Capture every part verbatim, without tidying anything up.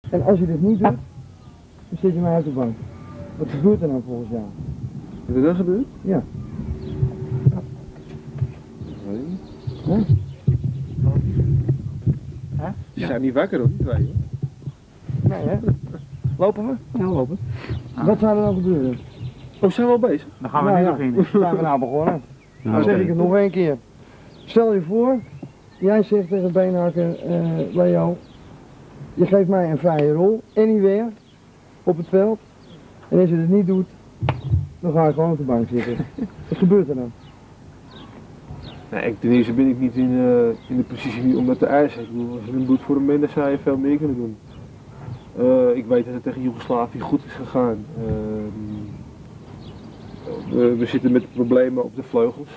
En als je dit niet doet, dan zit je mij uit de bank. Wat gebeurt er dan volgens jou? Is er dat gebeurd? Ja. Weet ik niet. Huh? Huh? Ze zijn niet wakker hoor, die twee hoor. Nee hè? Lopen we? Ja, lopen. Ah. Wat zou er dan gebeuren? Oh, zijn we al bezig? Dan gaan we nou, nu ja. beginnen. Zijn we nou begonnen? Nou, Dan zeg oké. ik het nog één keer. Stel je voor, jij zegt tegen Beenhakker, uh, Leo, je geeft mij een vrije rol, anywhere, op het veld. En als je het niet doet, dan ga ik gewoon op de bank zitten. Wat gebeurt er dan? Nee, ik, ten eerste ben ik niet in, uh, in de positie nu om dat te eisen. Ik bedoel, als je hem doet voor een man, dan zou je veel meer kunnen doen. Uh, ik weet dat het tegen Joegoslavië goed is gegaan. Uh, we, we zitten met problemen op de vleugels.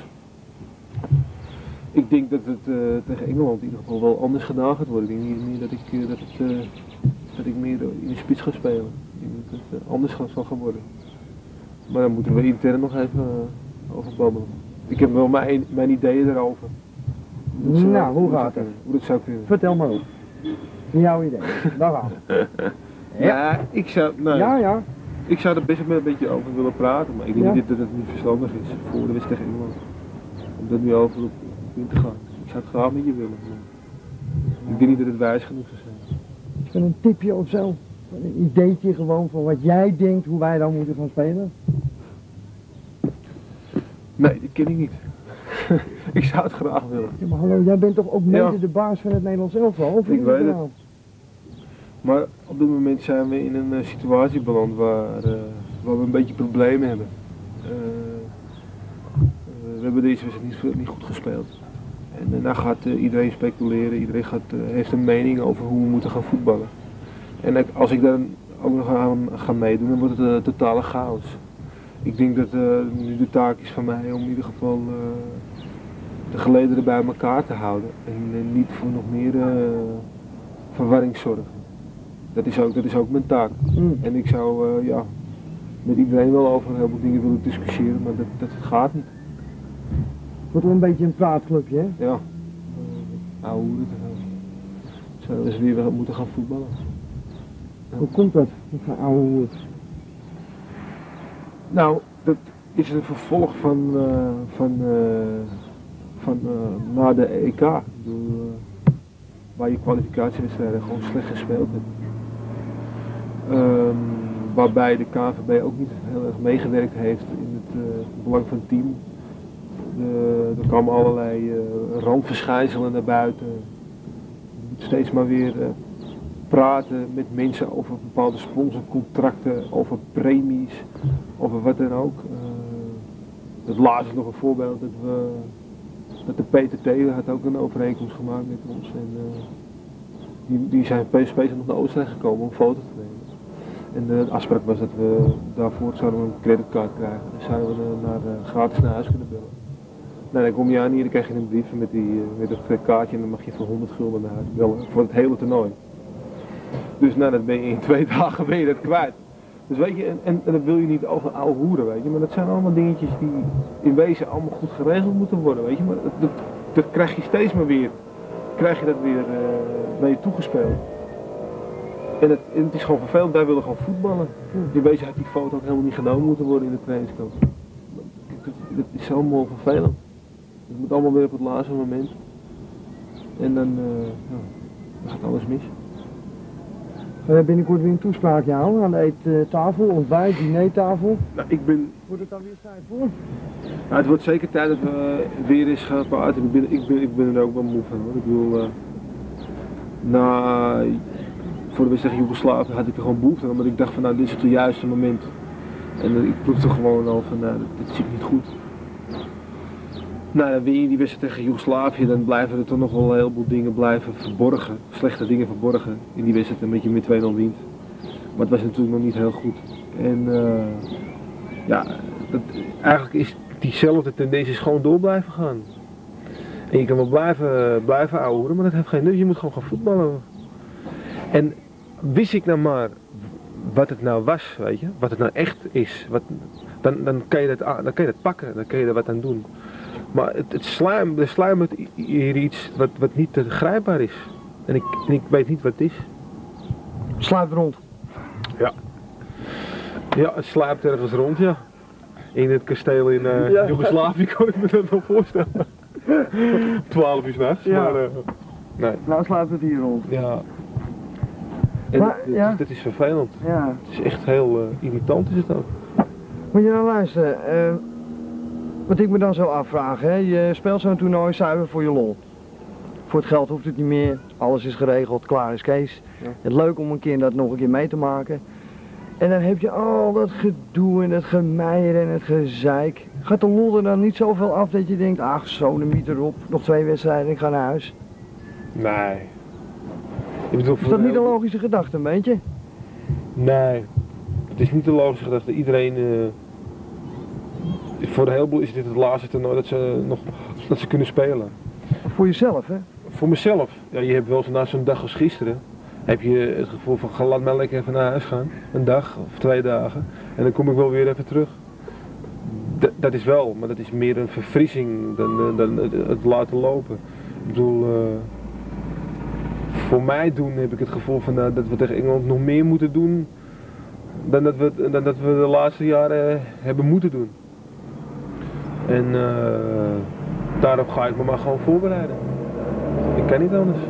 Ik denk dat het uh, tegen Engeland in ieder geval wel anders gedaan gaat worden. Ik denk niet meer dat ik, uh, dat het, uh, dat ik meer in de spits ga spelen. Ik denk dat het uh, anders zal gaan worden. Maar dan moeten we intern nog even uh, over babbelen. Ik heb wel mijn, mijn ideeën erover. Hoe zou, nou, hoe gaat het? Hoe dat zou kunnen. Vertel maar op. Jouw idee. Daar gaan we. Ja, ja, ik zou, nou, ja, ja. Ik zou er best met een beetje over willen praten, maar ik denk ja. niet dat het niet verstandig is voor de wedstrijd tegen Engeland. Om dat nu over op in te gaan. Ik zou het graag met je willen. Maar ik denk niet dat het wijs genoeg zou zijn. Van een tipje of zo? Een ideetje gewoon van wat jij denkt hoe wij dan moeten gaan spelen? Nee, die ken ik niet. Ik zou het graag willen. Ja, maar hallo, jij bent toch ook mede ja. de baas van het Nederlands elftal? Of ik weet het. Nou? Maar op dit moment zijn we in een uh, situatie beland waar, uh, waar we een beetje problemen hebben. Uh, uh, we hebben deze wedstrijd niet, niet goed gespeeld. En daarna gaat uh, iedereen speculeren, iedereen gaat, uh, heeft een mening over hoe we moeten gaan voetballen. En ik, als ik daar ook nog aan ga meedoen, dan wordt het een uh, totale chaos. Ik denk dat uh, nu de taak is van mij om in ieder geval uh, de gelederen bij elkaar te houden. En uh, niet voor nog meer uh, verwarring zorgen. Dat is ook, dat is ook mijn taak. Mm. En ik zou uh, ja, met iedereen wel over heel veel dingen willen discussiëren, maar dat, dat gaat niet. Het wordt wel een beetje een praatclubje, hè? Ja. Uh, oude hoeren te gaan. Zouden we eens weer moeten gaan voetballen. Ja. Hoe komt dat? Een oude hoer? Nou, dat is een vervolg van, uh, van, uh, van uh, na de E K. Ik bedoel, uh, waar je kwalificatiewedstrijden gewoon slecht gespeeld hebt. Um, waarbij de K N V B ook niet heel erg meegewerkt heeft in het uh, belang van het team. De, er kwamen allerlei uh, randverschijnselen naar buiten. Je moet steeds maar weer uh, praten met mensen over bepaalde sponsorcontracten, over premies, over wat dan ook. Uh, het laatste is nog een voorbeeld dat we dat de P T T had ook een overeenkomst gemaakt met ons. En, uh, die, die zijn speciaal nog naar Oostenrijk gekomen om een foto te nemen. En de afspraak was dat we daarvoor zouden we een creditcard krijgen. Dan zouden we naar, uh, gratis naar huis kunnen bellen. Nou, dan kom je aan hier, dan krijg je een brief met, die, uh, met een kaartje en dan mag je voor honderd gulden naar huis bellen. Voor het hele toernooi. Dus nou, dat ben je in twee dagen ben je dat kwijt. Dus weet je, en, en, en dat wil je niet over oude hoeren, weet je. Maar dat zijn allemaal dingetjes die in wezen allemaal goed geregeld moeten worden, weet je. Maar dat, dat, dat krijg je steeds maar weer, krijg je dat weer uh, naar je toegespeeld. En het, en het is gewoon vervelend, wij willen gewoon voetballen. In wezen had die foto ook helemaal niet genomen moeten worden in de trainingskamp. Dat, dat is allemaal vervelend. Het moet allemaal weer op het laatste moment. En dan, uh, ja, dan gaat alles mis. Ga jij binnenkort weer een toespraakje houden aan de eettafel, ontbijt, dinertafel? Nou, ik ben... Wordt het dan weer tijd voor? Nou, het wordt zeker tijd dat we weer eens gaan praten. Ik ben, ik ben, ik ben er ook wel moe van hoor. Ik bedoel, uh, na, voor de wedstrijd Joegoslavië had ik er gewoon behoefte aan, omdat ik dacht van nou dit is het juiste moment. En uh, ik proefde gewoon al van nou dit zit niet goed. Nou, dan win je die wedstrijd tegen Joegoslavië, dan blijven er toch nog wel een heleboel dingen blijven verborgen. Slechte dingen verborgen in die wedstrijd, omdat je met twee nul wint. Maar het was natuurlijk nog niet heel goed. En uh, ja, dat, eigenlijk is diezelfde tendens gewoon door blijven gaan. En je kan wel blijven, blijven ouwen, maar dat heeft geen nut. Je moet gewoon gaan voetballen. En wist ik nou maar wat het nou was, weet je, wat het nou echt is, wat, dan, dan, kan je dat, dan kan je dat pakken, dan kan je er wat aan doen. Maar het, het sluim, er sluimert hier iets wat, wat niet te grijpbaar is. En ik, en ik weet niet wat het is. Sluipt rond. Ja. Ja, het sluipt ergens rond, ja. In het kasteel in uh, Ja. Joegoslavië kan ik me dat wel voorstellen. twaalf uur s'nachts, Ja. maar uh, nee. Nou sluipt het hier rond. Ja. En Maar, dat, ja. dat is vervelend. Ja. Het is echt heel uh, irritant is het ook. Moet je nou luisteren, uh, wat ik me dan zo afvraag, hè? Je speelt zo'n toernooi zuiver voor je lol. Voor het geld hoeft het niet meer, alles is geregeld, klaar is Kees. Ja. Het leuk om een keer dat nog een keer mee te maken. En dan heb je al dat gedoe en het gemeier en het gezeik. Gaat de lol er dan niet zoveel af dat je denkt, ach zo, de miet erop, nog twee wedstrijden en ik ga naar huis. Nee. Ik bedoel, Is dat niet een logische gedachte, een beetje? Nee. Het is niet de logische gedachte. Iedereen... Uh... Voor een heleboel is dit het laatste toernooi dat ze nog dat ze kunnen spelen. Voor jezelf, hè? Voor mezelf. Ja, je hebt wel zo na zo'n dag als gisteren, heb je het gevoel van ga laat mij lekker even naar huis gaan. Een dag of twee dagen. En dan kom ik wel weer even terug. D dat is wel, maar dat is meer een verfrissing dan, dan het, het laten lopen. Ik bedoel, uh, voor mij doen heb ik het gevoel van, uh, dat we tegen Engeland nog meer moeten doen dan dat we, dan dat we de laatste jaren hebben moeten doen. En uh, daarop ga ik me maar gewoon voorbereiden. Ik kan niet anders.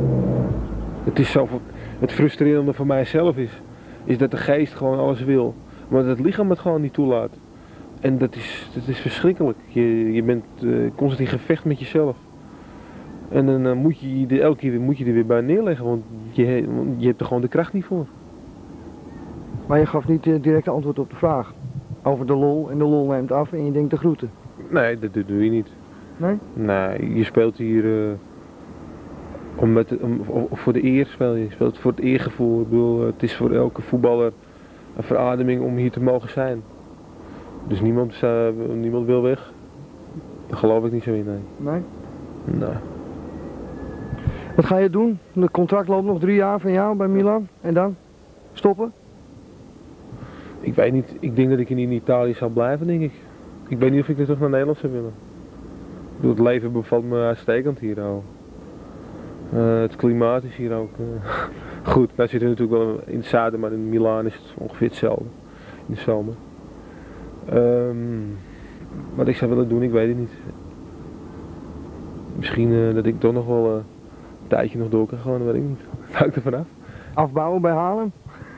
Het is zo, het frustrerende voor mijzelf is, is dat de geest gewoon alles wil, maar dat het lichaam het gewoon niet toelaat. En dat is, dat is verschrikkelijk. Je, je bent uh, constant in gevecht met jezelf. En dan uh, moet je je elke keer weer, moet je er weer bij neerleggen, want je, je hebt er gewoon de kracht niet voor. Maar je gaf niet uh, direct antwoord op de vraag. Over de lol en de lol neemt af en je denkt de groeten. Nee, dat, dat doe je niet. Nee? Nee, je speelt hier uh, om met, om, voor de eer speel je. Je speelt voor het eergevoel. Ik bedoel, het is voor elke voetballer een verademing om hier te mogen zijn. Dus niemand, uh, niemand wil weg. Daar geloof ik niet zo in, nee. Nee? Nee. Wat ga je doen? Het contract loopt nog drie jaar van jou bij Milan. En dan? Stoppen? Ik weet niet. Ik denk dat ik in Italië zal blijven, denk ik. Ik weet niet of ik weer terug naar Nederland zou willen. Ik bedoel, het leven bevalt me uitstekend hier al. Uh, het klimaat is hier ook uh, goed. Wij zitten natuurlijk wel in het zuiden, maar in Milaan is het ongeveer hetzelfde. In de zomer. Um, wat ik zou willen doen, ik weet het niet. Misschien uh, dat ik toch nog wel uh, een tijdje nog door kan gaan, dat weet ik niet. Hou ik er vanaf. Afbouwen bij Haarlem?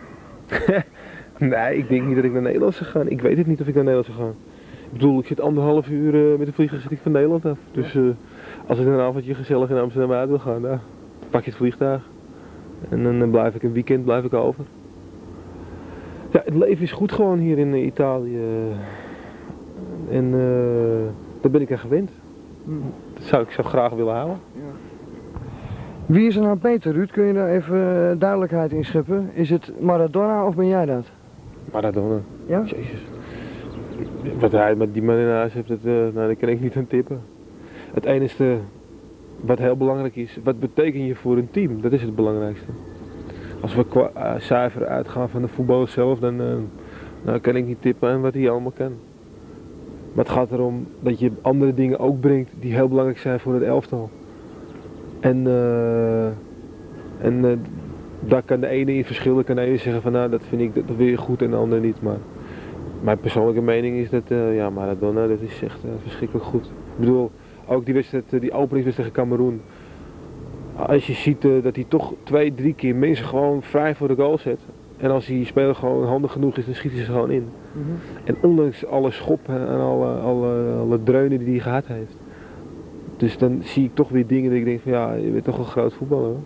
Nee, ik denk niet dat ik naar Nederland zou gaan. Ik weet het niet of ik naar Nederland zou gaan. Ik bedoel, ik zit anderhalf uur uh, met de vliegtuig zit ik van Nederland af. Dus uh, als ik een avondje gezellig in Amsterdam uit wil gaan, nou, dan pak je het vliegtuig. En dan uh, blijf ik een weekend blijf ik over. Ja, het leven is goed gewoon hier in uh, Italië. En uh, daar ben ik aan gewend. Mm. Dat zou ik zo graag willen houden. Ja. Wie is er nou beter, Ruud? Kun je daar even uh, duidelijkheid in scheppen? Is het Maradona of ben jij dat? Maradona. Ja? Jezus. Wat hij met die man in huis heeft, dat, uh, nou, daar kan ik niet aan tippen. Het enige wat heel belangrijk is, wat betekent je voor een team? Dat is het belangrijkste. Als we qua, uh, zuiver uitgaan van de voetbal zelf, dan uh, nou, kan ik niet tippen aan wat hij allemaal kan. Maar het gaat erom dat je andere dingen ook brengt die heel belangrijk zijn voor het elftal. En, uh, en uh, daar kan de ene in verschillen, kan de ene zeggen van nou dat vind ik dat, dat weer goed en de ander niet. Maar mijn persoonlijke mening is dat uh, ja, Maradona, dat is echt uh, verschrikkelijk goed. Ik bedoel, ook die wedstrijd, die openingswedstrijd tegen Kameroen. Als je ziet uh, dat hij toch twee, drie keer mensen gewoon vrij voor de goal zet. En als die speler gewoon handig genoeg is, dan schiet hij ze gewoon in. Mm-hmm. En ondanks alle schoppen en alle, alle, alle dreunen die hij gehad heeft. Dus dan zie ik toch weer dingen dat ik denk van ja, je bent toch een groot voetballer hoor.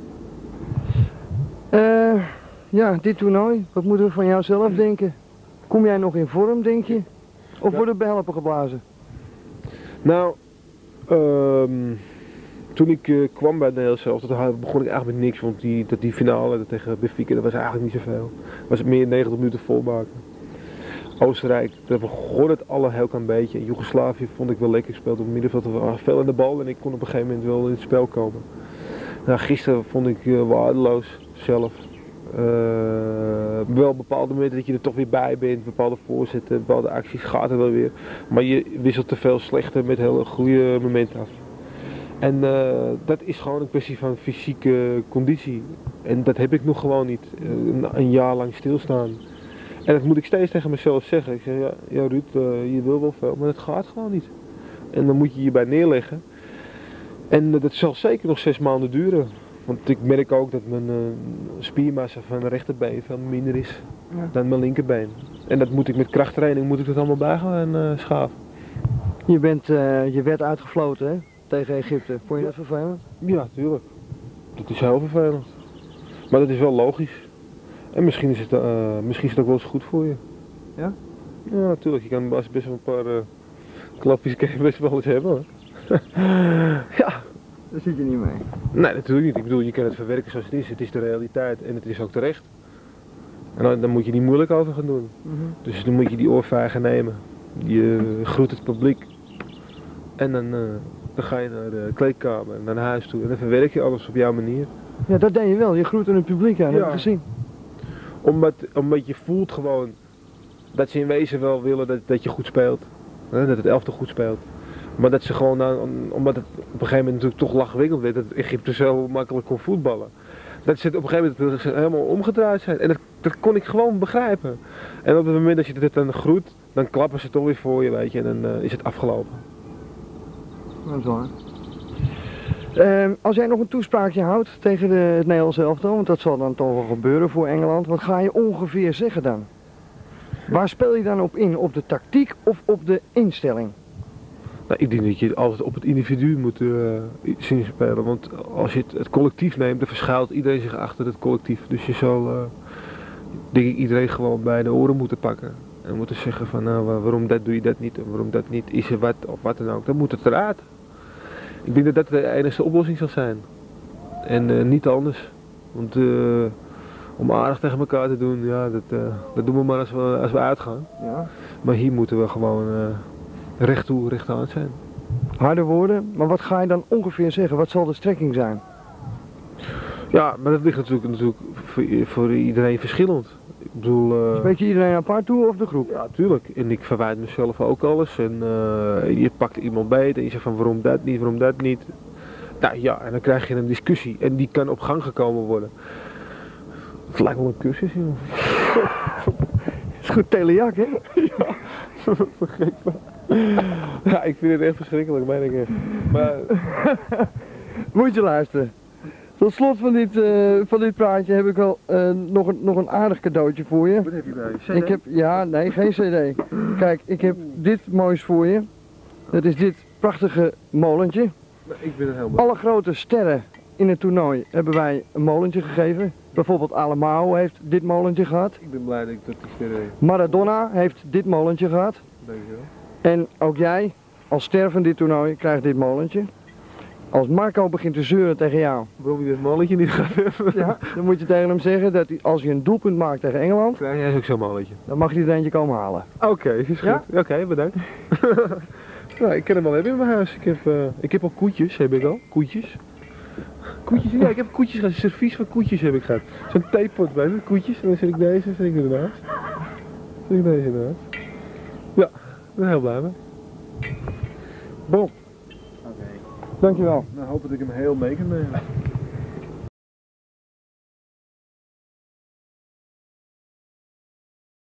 Uh, ja, dit toernooi, wat moeten we van jou zelf denken? Kom jij nog in vorm, denk je? Of Ja. wordt het behelpen geblazen? Nou, um, toen ik uh, kwam bij het Nederlands elftal, begon ik eigenlijk met niks. Want die, dat die finale dat tegen Benfica, dat was eigenlijk niet zoveel. Was het meer negentig minuten volmaken. Oostenrijk, daar begon het alle heel klein beetje. Joegoslavië vond ik wel lekker. Ik speelde op het middenveld, er was veel aan de bal en ik kon op een gegeven moment wel in het spel komen. Nou, gisteren vond ik uh, waardeloos zelf. Uh, wel bepaalde momenten dat je er toch weer bij bent, bepaalde voorzetten, bepaalde acties gaat er wel weer. Maar je wisselt te veel slechte met hele goede momenten af. En uh, dat is gewoon een kwestie van fysieke conditie. En dat heb ik nog gewoon niet. Uh, een, een jaar lang stilstaan. En dat moet ik steeds tegen mezelf zeggen. Ik zeg, ja, ja Ruud, uh, je wil wel veel, maar dat gaat gewoon niet. En dan moet je hierbij neerleggen. En uh, dat zal zeker nog zes maanden duren. Want ik merk ook dat mijn uh, spiermassa van mijn rechterbeen veel minder is ja. dan mijn linkerbeen. En dat moet ik met krachttraining moet ik dat allemaal bij gaan uh, schaven. Je, bent, uh, je werd uitgefloten, hè? Tegen Egypte. Vond je dat vervelend? Ja, tuurlijk. Dat is heel vervelend. Maar dat is wel logisch. En misschien is het, uh, misschien is het ook wel eens goed voor je. Ja? Ja, natuurlijk. Je kan best wel een paar uh, klapjes kan je best wel eens hebben hoor. Ja. Daar zit je niet mee. Nee, natuurlijk niet. Ik bedoel, je kan het verwerken zoals het is. Het is de realiteit en het is ook terecht. En dan, dan moet je niet moeilijk over gaan doen. Mm-hmm. Dus dan moet je die oorvijgen nemen. Je groet het publiek. En dan, uh, dan ga je naar de kleedkamer, naar huis toe. En dan verwerk je alles op jouw manier. Ja, dat deed je wel. Je groette het publiek aan, ja. Heb je gezien. Omdat, omdat je voelt gewoon dat ze in wezen wel willen dat, dat je goed speelt. Hè? Dat het elftal goed speelt. Maar dat ze gewoon, nou, omdat het op een gegeven moment natuurlijk toch lachwekkend werd, dat Egypte zo makkelijk kon voetballen. Dat ze het op een gegeven moment helemaal omgedraaid zijn. En dat, dat kon ik gewoon begrijpen. En op het moment dat je dit dan groet, dan klappen ze toch weer voor je, weet je. En dan uh, is het afgelopen. Dat is waar. Uh, als jij nog een toespraakje houdt tegen de, het Nederlands elftal, want dat zal dan toch wel gebeuren voor Engeland, wat ga je ongeveer zeggen dan? Waar speel je dan op in? Op de tactiek of op de instelling? Nou, ik denk dat je altijd op het individu moet uh, zien spelen, want als je het, het collectief neemt, dan verschuilt iedereen zich achter het collectief. Dus je zal, uh, denk ik, iedereen gewoon bij de oren moeten pakken. En moeten zeggen van, nou, waarom dat doe je dat niet, en waarom dat niet, is er wat, of wat dan ook. Dan moet het eruit. Ik denk dat dat de enige oplossing zal zijn. En uh, niet anders. Want uh, om aardig tegen elkaar te doen, ja, dat, uh, dat doen we maar als we, als we uitgaan. Ja. Maar hier moeten we gewoon uh, recht toe, recht aan zijn. Harde woorden, maar wat ga je dan ongeveer zeggen? Wat zal de strekking zijn? Ja, maar dat ligt natuurlijk, natuurlijk voor, voor iedereen verschillend. Ik bedoel... Uh... Spreek je iedereen apart toe of de groep? Ja, tuurlijk. En ik verwijt mezelf ook alles. En uh, je pakt iemand beet en je zegt van waarom dat niet, waarom dat niet. Nou ja, en dan krijg je een discussie en die kan op gang gekomen worden. Het lijkt wel een cursus, joh. Het is goed telejak, hè? Ja, verschrikkelijk. Ja, ik vind het echt verschrikkelijk, meen ik echt. Maar... Moet je luisteren. Tot slot van dit, uh, van dit praatje heb ik wel uh, nog, een, nog een aardig cadeautje voor je. Wat heb je bij je? C D? Ik heb, ja, nee, geen cd. Kijk, ik heb dit moois voor je. Dat is dit prachtige molentje. Ik ben er helemaal... Alle grote sterren in het toernooi hebben wij een molentje gegeven. Bijvoorbeeld Alemão heeft dit molentje gehad. Ik ben blij dat ik dat die sterren heb. Maradona heeft dit molentje gehad. Dankjewel. En ook jij, als ster van dit toernooi, krijgt dit molentje. Als Marco begint te zeuren tegen jou, waarom je dit molletje niet gaat hebben, ja, dan moet je tegen hem zeggen dat hij, als je een doelpunt maakt tegen Engeland, krijg jij ook zo'n molletje. Dan mag hij er eentje komen halen. Oké, okay, is goed. Ja? Oké, okay, bedankt. Nou, ik kan hem wel hebben in mijn huis. Ik heb, uh, ik heb al koetjes, heb ik al. Koetjes. Koetjes, ja, ik heb koetjes gehad. Een servies van koetjes heb ik gehad. Zo'n theepot bij me, koetjes. En dan zet ik deze, zet ik ernaast. Zet ik deze ernaast. Ja, ik ben heel blij mee. Bon. Oké. Dankjewel. Nou, hoop dat ik hem heel mee kan nemen.